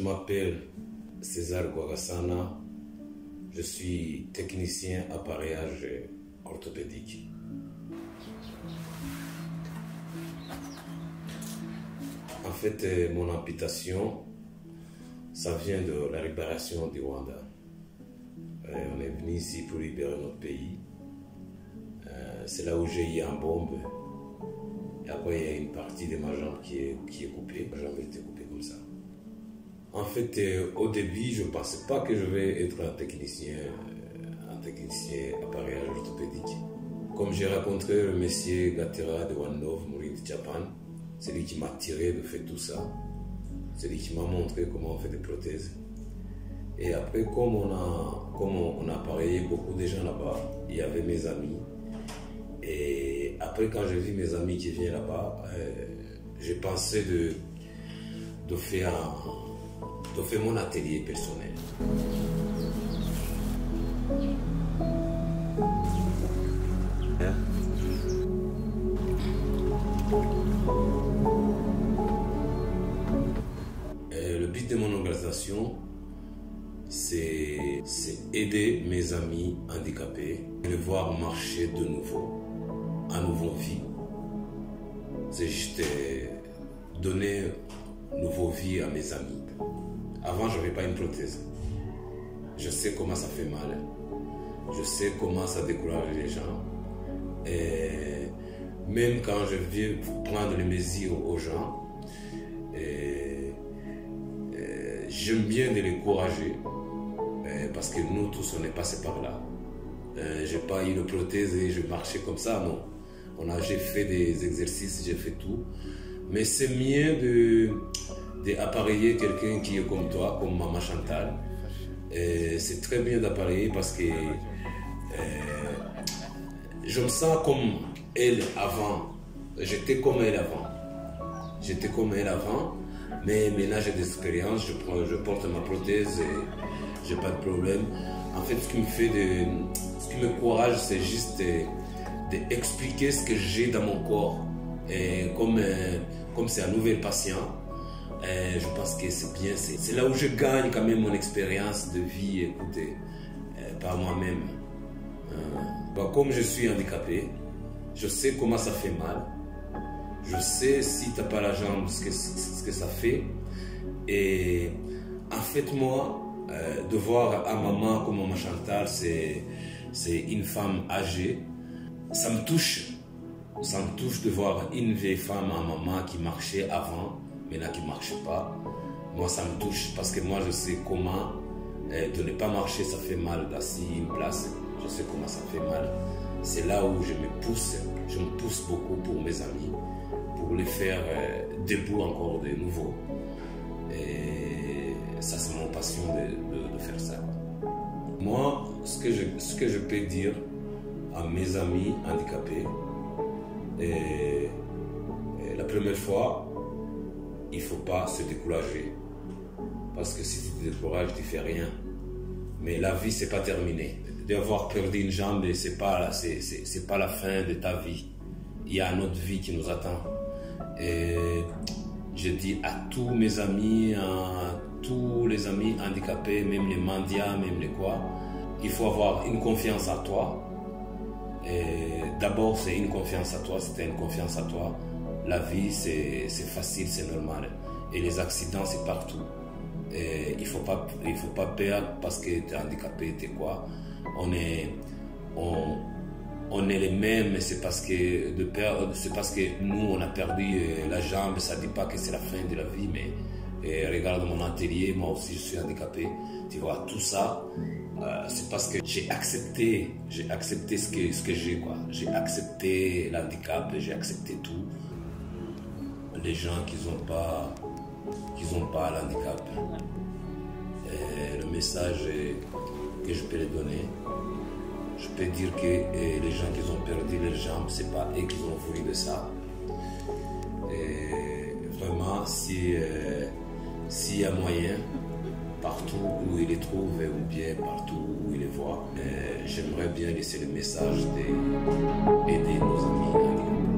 m'appelle César Guagasana, je suis technicien appareillage orthopédique. En fait, mon amputation, ça vient de la libération du Rwanda. On est venu ici pour libérer notre pays. C'est là où j'ai eu une bombe. Et après, il y a une partie de ma jambe qui est coupée. Ma jambe a été coupée comme ça. En fait, au début, je ne pensais pas que je vais être un technicien appareillage orthopédique. Comme j'ai rencontré le monsieur Gatera de One Love, Mourir de Japan, c'est lui qui m'a tiré de faire tout ça. C'est lui qui m'a montré comment on fait des prothèses. Et après, comme on a appareillé beaucoup de gens là-bas, il y avait mes amis. Et après, quand j'ai vu mes amis qui viennent là-bas, j'ai pensé de faire mon atelier personnel. Le but de mon organisation, c'est aider mes amis handicapés et les voir marcher de nouveau, à nouveau vie. C'est juste donner nouveau vie à mes amis. Avant, je n'avais pas une prothèse. Je sais comment ça fait mal. Je sais comment ça décourage les gens. Et même quand je viens prendre les mesures aux gens, j'aime bien de les encourager. Parce que nous tous, on est passés par là. Je n'ai pas eu de prothèse et je marchais comme ça, non. J'ai fait des exercices, j'ai fait tout. Mais c'est mieux d'appareiller quelqu'un qui est comme toi, comme Maman Chantal. C'est très bien d'appareiller parce que je me sens comme elle avant. J'étais comme elle avant. Mais maintenant j'ai des expériences, je porte ma prothèse et j'ai pas de problème. En fait, ce qui me encourage, c'est juste d'expliquer ce que j'ai dans mon corps. Et comme c'est un nouvel patient, je pense que c'est bien. C'est là où je gagne quand même mon expérience de vie, écoutez, par moi-même. Comme je suis handicapé, je sais comment ça fait mal. Je sais si tu n'as pas la jambe, ce que ça fait. Et en fait, moi, de voir à maman comme Maman Chantal, c'est une femme âgée. Ça me touche. Ça me touche de voir une vieille femme à maman qui marchait avant, mais là qui ne marche pas. Moi, ça me touche parce que moi, je sais comment de ne pas marcher, ça fait mal d'assis une place. Je sais comment ça fait mal. C'est là où je me pousse beaucoup pour mes amis, pour les faire debout encore de nouveau. Et ça, c'est mon passion de faire ça. Moi, ce que je peux dire à mes amis handicapés, la première fois, il ne faut pas se décourager. Parce que si tu te décourages, tu ne fais rien. Mais la vie, ce n'est pas terminé. D'avoir perdu une jambe, ce n'est pas la fin de ta vie. Il y a une autre vie qui nous attend. Et je dis à tous mes amis, à tous les amis handicapés, même les mendiants, même les quoi, il faut avoir une confiance en toi. D'abord, c'est une confiance à toi. Si tu as une confiance à toi, la vie, c'est facile, c'est normal. Et les accidents, c'est partout. Et il ne faut pas perdre parce que tu es handicapé, tu es quoi. On est les mêmes, c'est parce que nous, on a perdu la jambe. Ça ne dit pas que c'est la fin de la vie, mais regarde mon atelier, moi aussi, je suis handicapé. Tu vois, tout ça, c'est parce que j'ai accepté ce que j'ai, quoi. J'ai accepté l'handicap, j'ai accepté tout. Les gens qui n'ont pas l'handicap. Le message que je peux les donner, je peux dire que les gens qui ont perdu leurs jambes, ce n'est pas eux qui ont voulu de ça. Et vraiment, s'il y a moyen, partout où ils les trouvent ou bien partout où ils les voient, j'aimerais bien laisser le message d'aider nos amis handicapés.